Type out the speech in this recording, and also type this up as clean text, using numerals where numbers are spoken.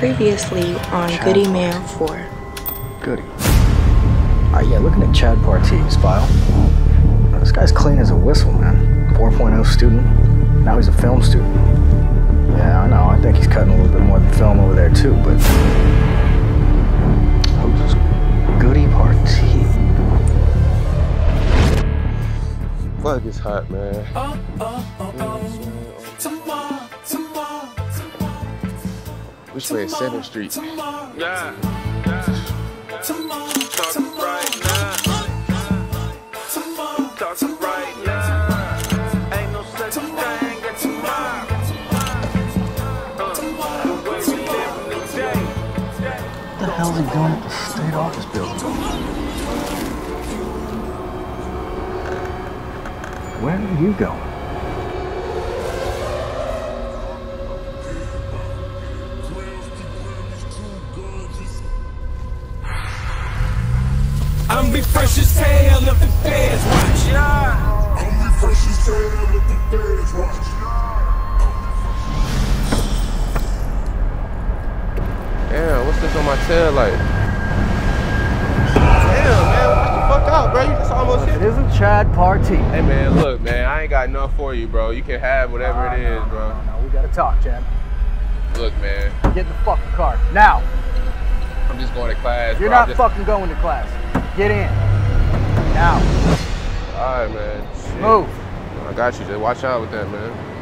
Previously on Goody Man 4. Goody. Alright, yeah, looking at Chad Partey's file. This guy's clean as a whistle, man. 4.0 student. Now he's a film student. Yeah, I know. I think he's cutting a little bit more than film over there, too, but... Who's Goody Partey? Fuck, it's hot, man. We stay at 7th Street. Yeah. Talking right now. Talking right now. Ain't no such thing as tomorrow. The way we live in the day. What the hell's he doing at the state office building? Where are you going? I'm be fresh as hell if the feds watch. Yeah. I'm be fresh as hell if the feds watch. Damn, what's this on my tail like? Damn, man, watch the fuck out, bro. You just almost hit It isn't Chad Partey. Hey, man, look, man, I ain't got enough for you, bro. You can have whatever it is, bro. No, we gotta talk, Chad. Look, man, Get in the fucking car. Now! I'm just going to class, You're bro. not fucking going to class. Get in. Now. All right, man. Shit. Move. I got you. Just watch out with that, man.